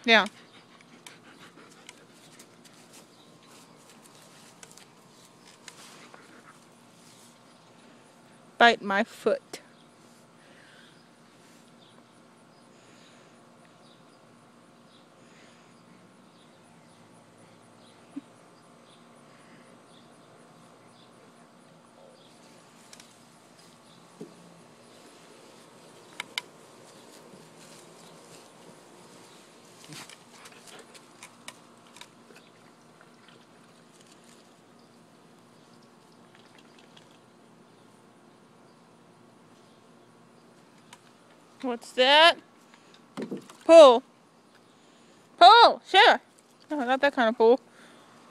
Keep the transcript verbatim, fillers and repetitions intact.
Yeah. Bite my foot. What's that? Pull. Pull! Sure! No, not that kind of pull.